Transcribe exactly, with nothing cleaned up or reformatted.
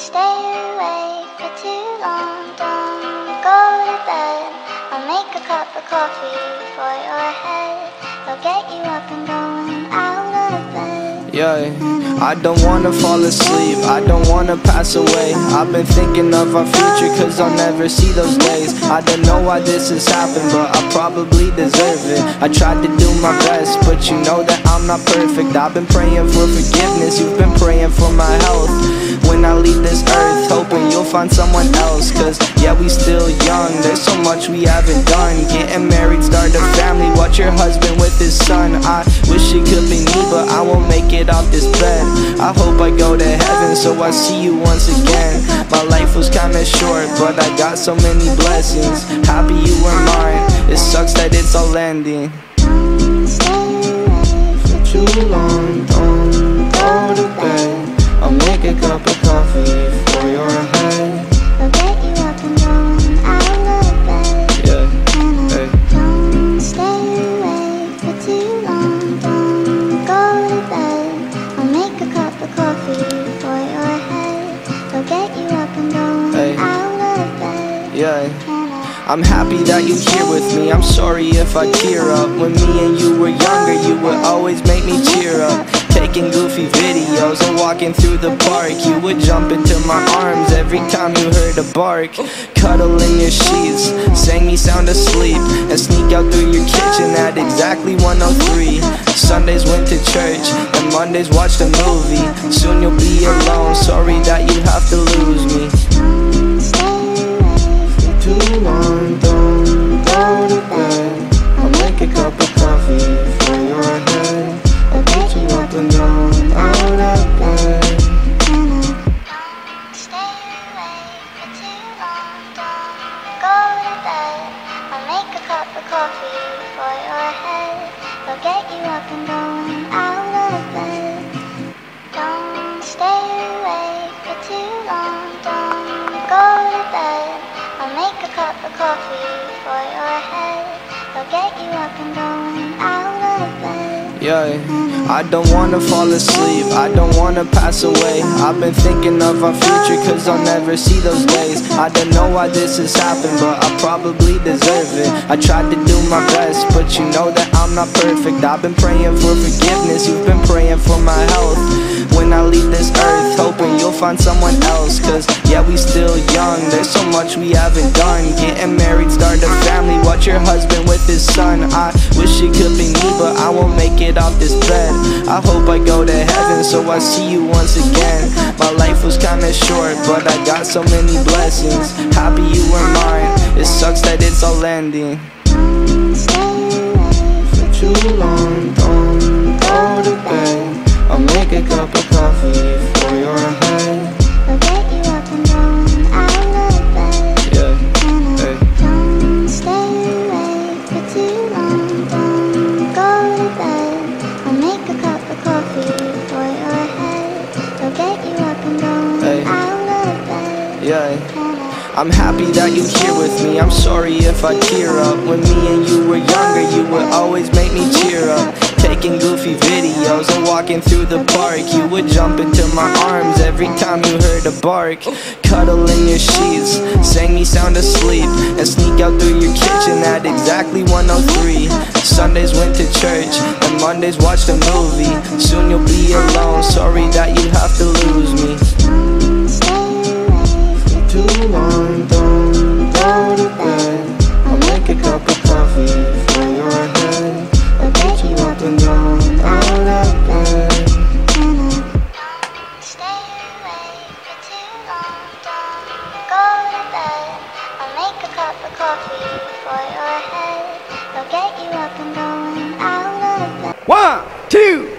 stay awake for too long, don't go to bed. I'll make a cup of coffee for your head. I'll get you up and going out of bed. Yeah, I don't wanna fall asleep, I don't wanna pass away. I've been thinking of our future cause I'll never see those days. I don't know why this has happened, but I probably deserve it. I tried to do my best, but you know that I'm not perfect. I've been praying for forgiveness, you've been praying for my health. When I leave this earth, hoping you'll find someone else. Cause yeah, we still young, there's so much we haven't done. Getting married, start a family, watch your husband with his son. I wish it could be me, but I won't make it off this bed. I hope I go to heaven so I see you once again. My life was kinda short, but I got so many blessings. Happy you were mine, it sucks that it's all ending. For too long, don't go to bed. I'll make a cup of coffee for your head. I'll get you up and going out of bed. Yeah, hey. Don't stay awake for too long, don't go to bed. I'll make a cup of coffee for your head. I'll get you up and going hey. out of bed. Yeah. I'm happy that you're here with me, I'm sorry if I tear up. When me and you were younger, you would always make me cheer up. Taking goofy videos and walking through the park, you would jump into my arms every time you heard a bark. Cuddle in your sheets, sang me sound asleep, and sneak out through your kitchen at exactly one oh three. Sundays went to church, and Mondays watched a movie. Soon you'll be alone, sorry that you have to lose me. Too long, don't go to bed. I'll make a cup of coffee for your head. I'll get you up and down, out of bed. Don't stay awake for too long, don't go to bed. I'll make a cup of coffee for your head. I'll get you up and going out of bed. Don't stay awake for too long, don't go to bed. I'll make a cup of coffee for your head. I'll get you up and going out of bed. Yeah, I don't wanna fall asleep, I don't wanna pass away. I've been thinking of our future cause I'll never see those days. I don't know why this has happened, but I probably deserve it. I tried to do my best, but you know that I'm not perfect. I've been praying for forgiveness, you've been praying for my health. When I leave this earth, hoping you'll find someone else. Cause yeah, we still young, there's so much we haven't done. Getting married, start a family, watch your husband with his son. I wish it could be me, but I won't make it off this bed. I hope I go to heaven so I see you once again. My life was kinda short, but I got so many blessings. Happy you were mine, it sucks that it's all ending. For too long, don't go to bed. I'll make a cup of coffee for your head. I'll get you up and going out of bed. Yeah, hey. Don't stay awake for too long, don't go to bed. I'll make a cup of coffee for your head. I'll get you up and going hey. out of bed. Yeah. I'm happy that you're here with me, I'm sorry if I tear up. When me and you were younger, you would always make me cheer up. Taking goofy videos and walking through the park, you would jump into my arms every time you heard a bark. Cuddle in your sheets, sang me sound asleep, and sneak out through your kitchen at exactly one oh three. Sundays went to church, and Mondays watched a movie. Soon you'll be alone, sorry that you have to lose me. Too long, don't go to bed. I'll make a cup of coffee for your head. I'll get you up and down, out of bed. Don't stay awake for too long, don't go to bed. I'll make a cup of coffee for your head. I'll get you up and going out of bed. One, two.